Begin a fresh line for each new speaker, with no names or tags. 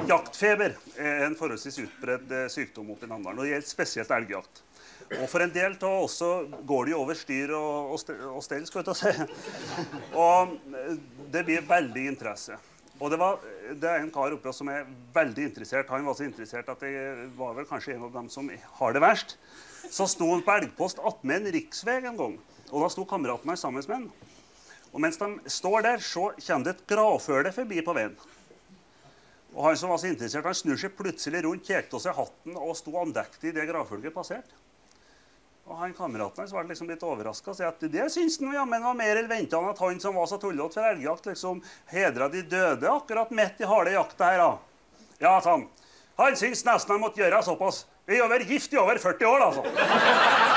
Jaktfeber er en forholdsvis utbredt sykdom oppe i Namdalen, og det gjelder spesielt elgjakt. Og for en del av også går det jo over styr og stell, skal vi ta si. Og det blir veldig interesse. Og det er en kar oppe som er veldig interessert. Han var så interessert at det var vel kanskje en av dem som har det verst. Så sto han på elgpost attmed en riksvei en gang, og da sto kameraten her sammen med han. Og mens de står der, så kommer det et gravfølge forbi på veien. Og han som var så interessert, han snur seg plutselig rundt, kjekte seg hatten og sto andektig i det gravfølget passert. Og han kameraten hans var liksom litt overrasket og sier at det synes han jammen var mer eller ventet han at han som var så tullete for elgjakt liksom hedret de døde akkurat midt i harde jakta her da. Ja, sånn. Han synes nesten han måtte gjøre såpass. Vi har vært gift i over 40 år, altså.